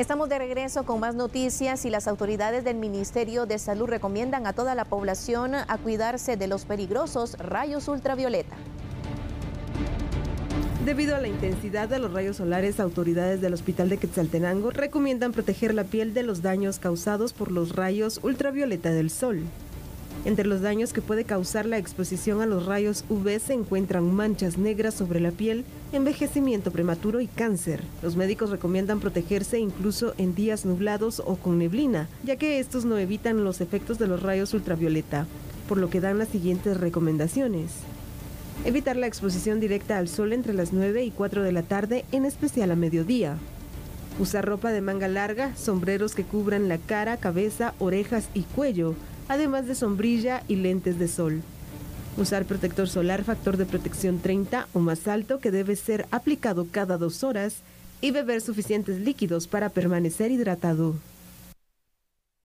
Estamos de regreso con más noticias y las autoridades del Ministerio de Salud recomiendan a toda la población a cuidarse de los peligrosos rayos ultravioleta. Debido a la intensidad de los rayos solares, autoridades del Hospital de Quetzaltenango recomiendan proteger la piel de los daños causados por los rayos ultravioleta del sol. Entre los daños que puede causar la exposición a los rayos UV se encuentran manchas negras sobre la piel, envejecimiento prematuro y cáncer. Los médicos recomiendan protegerse incluso en días nublados o con neblina, ya que estos no evitan los efectos de los rayos ultravioleta, por lo que dan las siguientes recomendaciones. Evitar la exposición directa al sol entre las 9 y 4 de la tarde, en especial a mediodía. Usar ropa de manga larga, sombreros que cubran la cara, cabeza, orejas y cuello, además de sombrilla y lentes de sol. Usar protector solar factor de protección 30 o más alto, que debe ser aplicado cada 2 horas, y beber suficientes líquidos para permanecer hidratado.